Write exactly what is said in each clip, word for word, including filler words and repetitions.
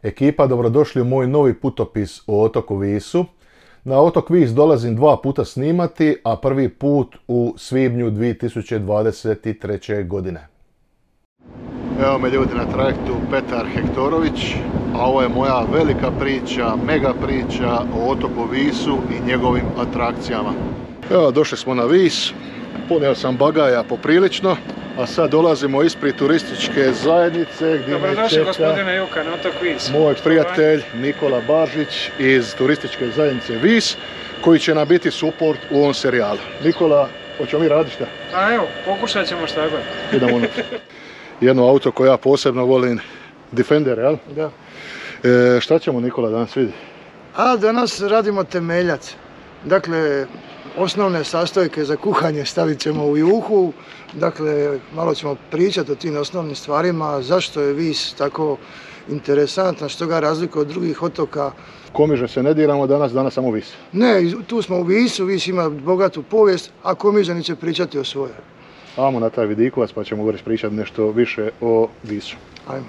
Ekipa, dobrodošli u moj novi putopis o otoku Visu. Na otok Vis dolazim dva puta snimati, a prvi put u svibnju dvije tisuće dvadeset treće. godine. Evo me ljudi na trajektu Petar Hektorović, a ovo je moja velika priča, mega priča o otoku Visu i njegovim atrakcijama. Evo, došli smo na Vis, punio sam bagaja poprilično, a sad dolazimo ispred turističke zajednice gdje me čeka gospodine Juka na otok Vis. Moj prijatelj Nikola Bažić iz turističke zajednice Vis, koji će nam biti suport u ovom serijalu. Nikola, hoćemo mi raditi šta? A evo, pokušat ćemo šta god. Idemo unutra. Jedno auto koje ja posebno volim, Defender, jel? Da. E, šta ćemo, Nikola, danas vidi? A danas radimo temeljac. Dakle, osnovne sastojke za kuhanje stavit ćemo u juhu. Dakle, malo ćemo pričati o tim osnovnim stvarima, zašto je Vis tako interesantan, što ga razlikuje od drugih otoka. Komiže se ne diramo danas, danas samo Vis. Ne, tu smo u Visu, Vis ima bogatu povijest, a Komižani će pričati o svojoj. Ajmo na taj vidikovac pa ćemo pričati nešto više o Visu. Ajmo.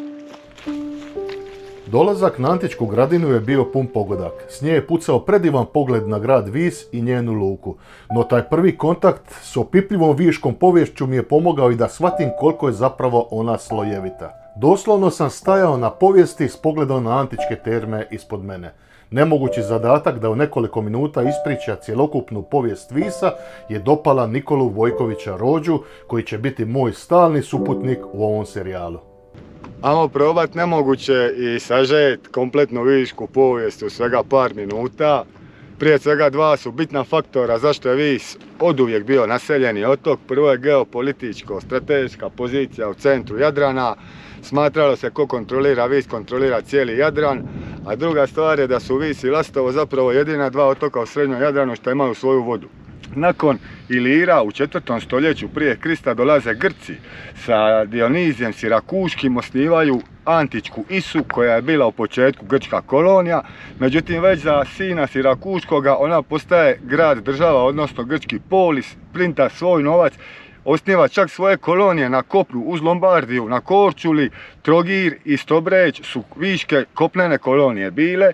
Dolazak na Antičku gradinu je bio pun pogodak. S nje je pucao predivan pogled na grad Vis i njenu luku. No taj prvi kontakt s opipljivom viškom poviješću mi je pomogao i da shvatim koliko je zapravo ona slojevita. Doslovno sam stajao na povijesti s pogledom na antičke terme ispod mene. Nemogući zadatak da u nekoliko minuta ispriča cjelokupnu povijest Visa je dopala Nikolu Vojkovića Rođu, koji će biti moj stalni suputnik u ovom serijalu. Ajmo probat nemoguće i sažet kompletnu višku povijest u svega par minuta. Prije svega dva su bitna faktora zašto je Vis oduvijek bio naseljeni otok. Prvo je geopolitičko, strateška pozicija u centru Jadrana. Smatralo se ko kontrolira Vis, kontrolira cijeli Jadran. A druga stvar je da su Vis i Lastovo zapravo jedina dva otoka u srednjom Jadranu što imaju svoju vodu. Nakon Ilira u četvrtom stoljeću prije Krista dolaze Grci sa Dionizijem Sirakuškim, osnivaju antičku Isu koja je bila u početku grčka kolonija, međutim već za sina Sirakuškoga ona postaje grad država, odnosno grčki polis, printa svoj novac, osniva čak svoje kolonije na kopnu uz Lombardiju, na Korčuli, Trogir i Stobreć su viške kopnene kolonije bile.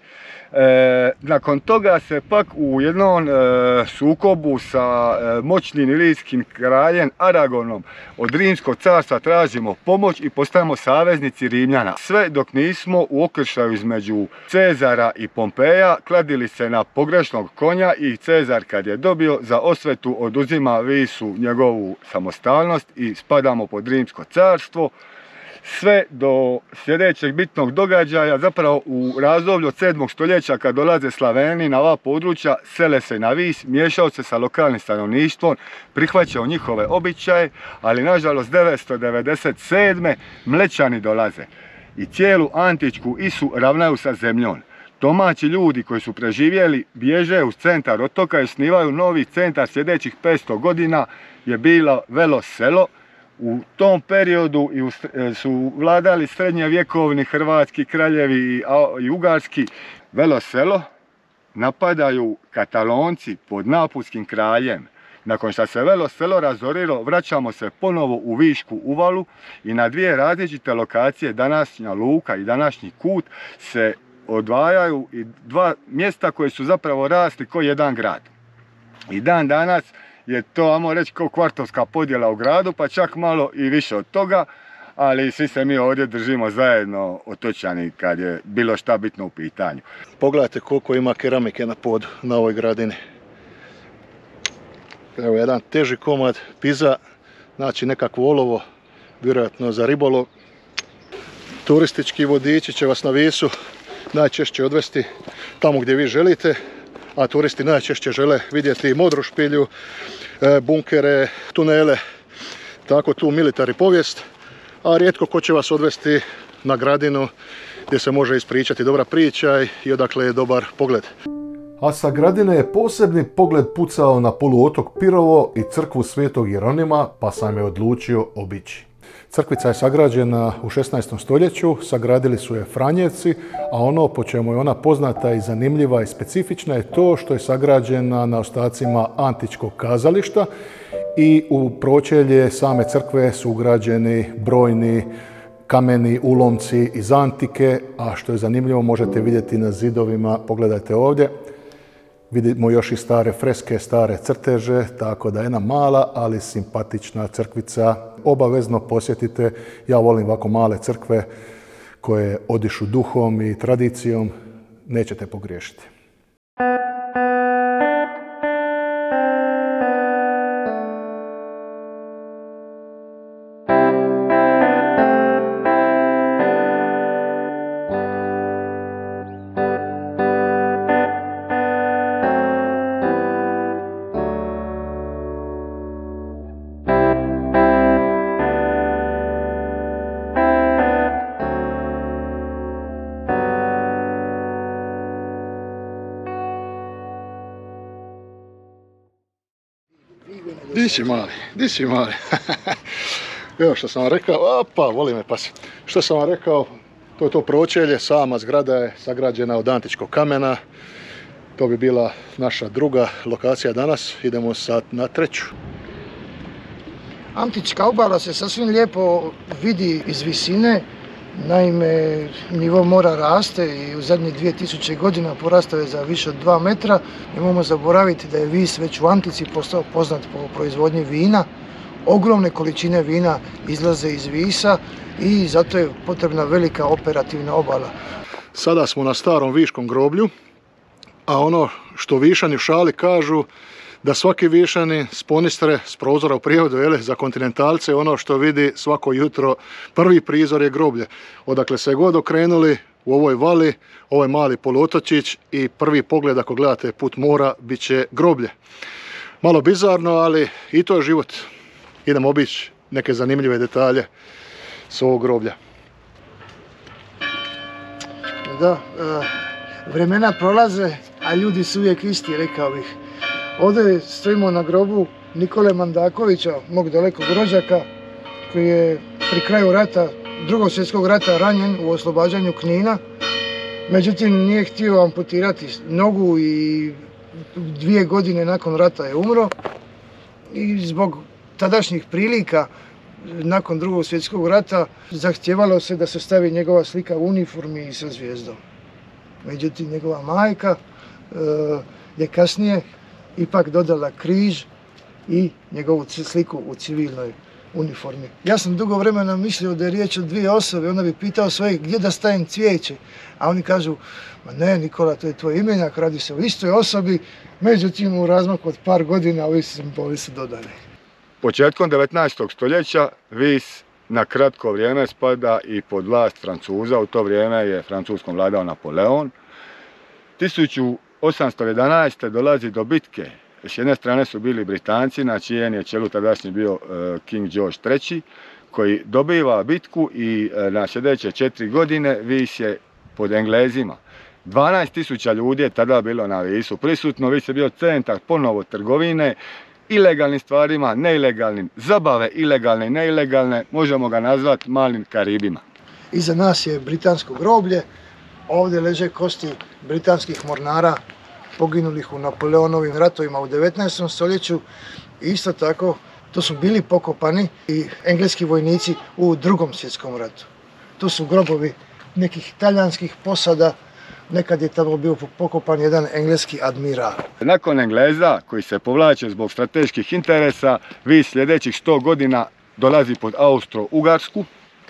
E, nakon toga se pak u jednom e, sukobu sa e, moćnim ilirijskim kraljem Aragonom od Rimskog carstva tražimo pomoć i postajemo saveznici Rimljana. Sve dok nismo u okršaju između Cezara i Pompeja kladili se na pogrešnog konja i Cezar kad je dobio za osvetu oduzima Visu njegovu samostalnost i spadamo pod Rimsko carstvo. Sve do sljedećeg bitnog događaja, zapravo u razdoblju od sedmog stoljeća kad dolaze Slaveni na ova područja, sele se na Vis, miješao se sa lokalnim stanovništvom, prihvaćao njihove običaje, ali nažalost devetsto devedeset sedme Mlečani dolaze i cijelu antičku Isu ravnaju sa zemljom. Domaći ljudi koji su preživjeli bježe uz centar otoka i osnivaju novi centar. Sljedećih petsto godina je bilo Velo selo. U tom periodu su vladali srednjevjekovni hrvatski kraljevi i ugarski. Velo selo napadaju Katalonci pod Napulskim kraljem. Nakon što se Velo selo razorilo, vraćamo se ponovo u Višku uvalu i na dvije različite lokacije, današnja luka i današnji kut, se odvajaju i dva mjesta koje su zapravo rasli kao jedan grad. I dan danas je to, ajmo reći, kao kvartovska podjela u gradu, pa čak malo i više od toga, ali svi se mi ovdje držimo zajedno otočani kad je bilo šta bitno u pitanju. Pogledajte koliko ima keramike na podu na ovoj gradini. Evo jedan teži komad piza, znači nekakvo olovo, vjerojatno za ribolov. Turistički vodiči će vas na Visu najčešće odvesti tamo gdje vi želite, a turisti najčešće žele vidjeti modru špilju, bunkere, tunele, tako tu militari povijest, a rijetko ko će vas odvesti na gradinu gdje se može ispričati dobra priča i odakle je dobar pogled. A sa gradine je posebni pogled pucao na poluotok Pirovo i crkvu Svetog Jeronima, pa sam je odlučio obići. Crkvica je sagrađena u šesnaestom stoljeću, sagradili su je Franjevci, a ono po čemu je ona poznata i zanimljiva i specifična je to što je sagrađena na ostacima antičkog kazališta i u pročelje same crkve su ugrađeni brojni kameni ulomci iz antike, a što je zanimljivo možete vidjeti na zidovima, pogledajte ovdje. Vidimo još i stare freske, stare crteže, tako da je jedna mala, ali simpatična crkvica. Obavezno posjetite, ja volim ovako male crkve koje odišu duhom i tradicijom, nećete pogriješiti. Di si mali, di si mali. Evo što sam vam rekao, opa, voli me pas. Što sam vam rekao, to je to pročelje, sama zgrada je sagrađena od antičkog kamena. To bi bila naša druga lokacija danas, idemo sad na treću. Antička obala se sasvim lijepo vidi iz visine. Naime, nivo mora raste i u zadnjih dvije tisuće godina porastao je za više od dva metra. Nemojmo zaboraviti da je Vis već u antici postao poznat po proizvodnji vina. Ogromne količine vina izlaze iz Visa i zato je potrebna velika operativna obala. Sada smo na starom viškom groblju, a ono što Višani u šali kažu da svaki Višani s Ponistre, s prozora u prijevodu, jele, za kontinentalce, ono što vidi svako jutro, prvi prizor je groblje. Odakle se god okrenuli u ovoj vali, ovaj mali poluotočić i prvi pogled ako gledate put mora, bit će groblje. Malo bizarno, ali i to je život. Idemo obići neke zanimljive detalje s ovog groblja. Da, vremena prolaze, a ljudi su uvijek isti, rekao bih. Ovdje stojimo na grobu Nikole Mandakovića, mog dalekog rođaka, koji je pri kraju rata, drugog svjetskog rata, ranjen u oslobađanju Knina. Međutim, nije htio amputirati nogu i dvije godine nakon rata je umro. I zbog tadašnjih prilika, nakon drugog svjetskog rata, zahtijevalo se da se stavi njegova slika u uniformi i sa zvijezdom. Međutim, njegova majka je kasnije ipak dodala križ i njegovu sliku u civilnoj uniformi. Ja sam dugo vremena mislio da je riječ o dvije osobe, onda bi pitao svoje gdje da stavim cvijeće, a oni kažu, ma ne Nikola, to je tvoj imenjak, radi se o istoj osobi, međutim u razmaku od par godina ovi simboli su dodani. Početkom devetnaestog stoljeća Vis na kratko vrijeme spada i pod vlast Francuza, u to vrijeme je Francuskom vladao Napoleon. tisuću osamsto jedanaeste. dolazi do bitke. S jedne strane su bili Britanci, na čijem je čelu tadašnji bio King George treći, koji dobiva bitku i na sljedeće četiri godine Vis je pod Englezima. dvanaest tisuća ljudi je tada bilo na Visu prisutno, Vis je bio centar ponovo trgovine, ilegalnim stvarima, neilegalnim, zabave ilegalne i neilegalne, možemo ga nazvati malim Karibima. Iza nas je britansko groblje, ovdje leže kosti britanskih mornara poginulih u Napoleonovim ratovima u devetnaestom stoljeću. Isto tako, to su bili pokopani i engleski vojnici u drugom svjetskom ratu. To su grobovi nekih talijanskih posada, nekad je tamo bio pokopan jedan engleski admiral. Nakon Engleza, koji se povlače zbog strateških interesa, Vis sljedećih sto godina dolazi pod Austro-Ugarsku.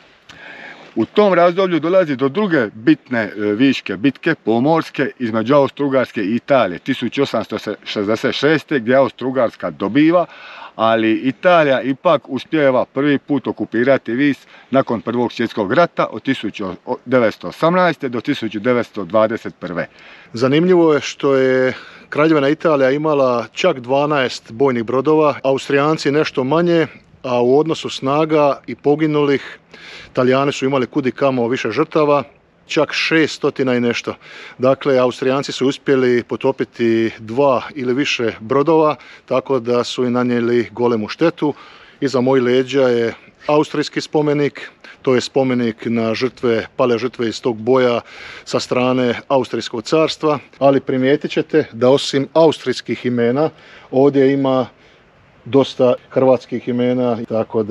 U tom razdoblju dolazi do druge bitne viške bitke, pomorske, između Austro-Ugarske i Italije, tisuću osamsto šezdeset šeste. gdje Austro-Ugarska dobiva, ali Italija ipak uspijeva prvi put okupirati Vis nakon Prvog svjetskog rata od tisuću devetsto osamnaeste. do tisuću devetsto dvadeset prve. Zanimljivo je što je Kraljevina Italija imala čak dvanaest bojnih brodova, Austrijanci nešto manje, a u odnosu snaga i poginulih Talijani su imali kudi kamo više žrtava, čak šeststotina i nešto. Dakle, Austrijanci su uspjeli potopiti dva ili više brodova, tako da su i nanijeli golemu štetu. Iza mojih leđa je austrijski spomenik, to je spomenik na žrtve, pale žrtve iz tog boja sa strane Austrijskog carstva, ali primijetit ćete da osim austrijskih imena ovdje ima dosta hrvatskih imena, tako da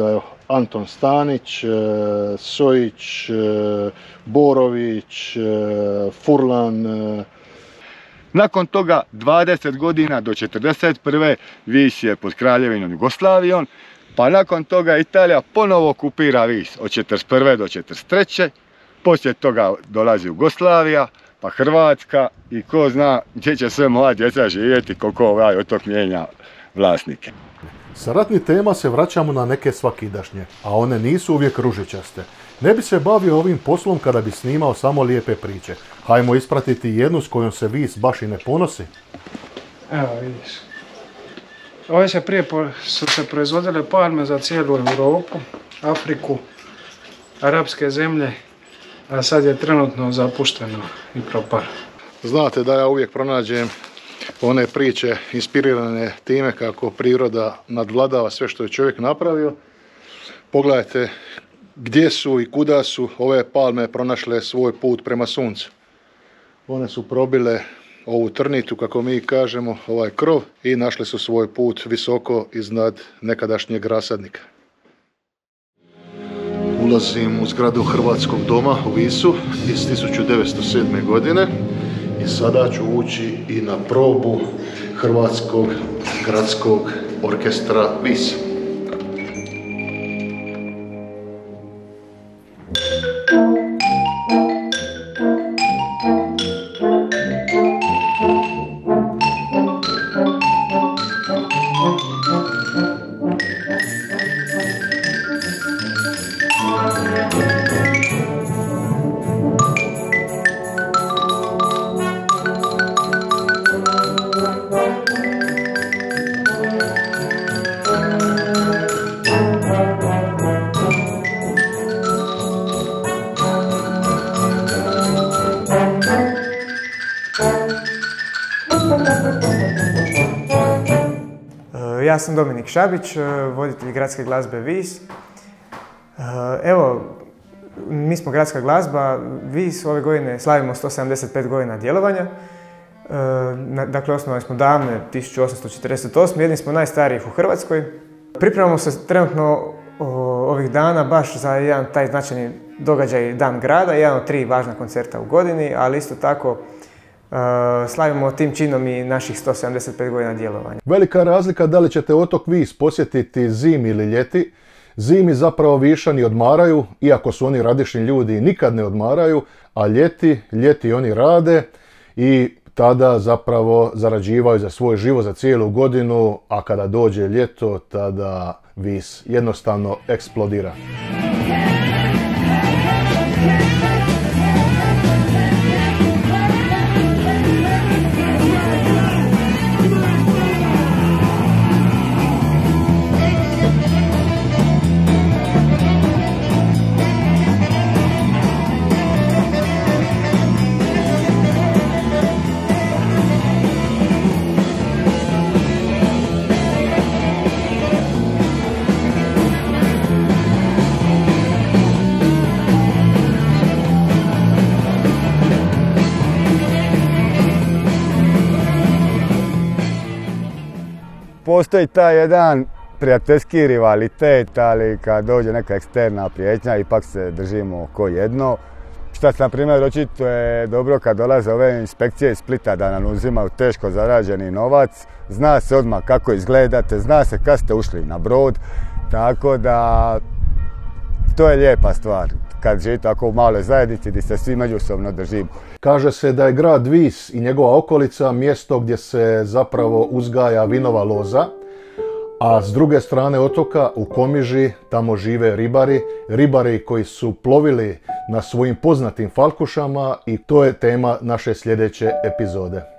Anton Stanić, Sojić, Borović, Furlan. Nakon toga dvadeset godina do četrdeset prve Vis je pod Kraljevinom Jugoslavijom, pa nakon toga Italija ponovo okupira Vis od četrdeset prve do četrdeset treće Poslije toga dolazi Jugoslavija, pa Hrvatska i ko zna gdje će sve moja djeca živjeti, koliko ovaj otok mijenja vlasnike. Sa ratnih tema se vraćamo na neke svakidašnje, a one nisu uvijek ružičaste. Ne bi se bavio ovim poslom kada bi snimao samo lijepe priče. Hajmo ispratiti jednu s kojom se Vis baš i ne ponosi. Evo vidiš. Ove se prije su se proizvodile palme za cijelu Europu, Afriku, arapske zemlje, a sad je trenutno zapušteno i propalo. Znate da ja uvijek pronađem one priče inspirirane time kako priroda nadvladava sve što je čovjek napravio. Pogledajte gdje su i kuda su ove palme pronašle svoj put prema suncu. One su probile ovu trnitu, kako mi kažemo, ovaj krov, i našle su svoj put visoko iznad nekadašnjeg rasadnika. Ulazim u zgradu Hrvatskog doma u Visu iz tisuću devetsto sedme. godine i sada ću ući i na probu Hrvatskog gradskog orkestra Vis. Ja sam Dominik Šabić, voditelj gradske glazbe Vis. Evo, mi smo gradska glazba Vis, ove godine slavimo sto sedamdeset pet godina djelovanja. Dakle, osnovali smo davne tisuću osamsto četrdeset osme. Jedni smo najstarijih u Hrvatskoj. Pripremamo se trenutno ovih dana baš za jedan taj značajni događaj Dan grada, jedan od tri važna koncerta u godini, ali isto tako Uh, slavimo tim činom i naših sto sedamdeset pet godina djelovanja. Velika razlika da li ćete otok Vis posjetiti zimi ili ljeti. Zimi zapravo Višani odmaraju, iako su oni radišni ljudi i nikad ne odmaraju, a ljeti, ljeti oni rade i tada zapravo zarađivaju za svoj život za cijelu godinu, a kada dođe ljeto, tada Vis jednostavno eksplodira. Postoji taj jedan prijateljski rivalitet, ali kad dođe neka eksterna prijetnja, ipak se držimo ko jedno. Šta se na primjer očito je dobro kad dolaze ove inspekcije iz Splita da nam uzimaju teško zarađeni novac. Zna se odmah kako izgledate, zna se kad ste ušli na brod, tako da to je lijepa stvar kad živite tako u maloj zajednici gdje se svi međusobno držimo. Kaže se da je grad Vis i njegova okolica mjesto gdje se zapravo uzgaja vinova loza, a s druge strane otoka u Komiži tamo žive ribari, ribari koji su plovili na svojim poznatim falkušama i to je tema naše sljedeće epizode.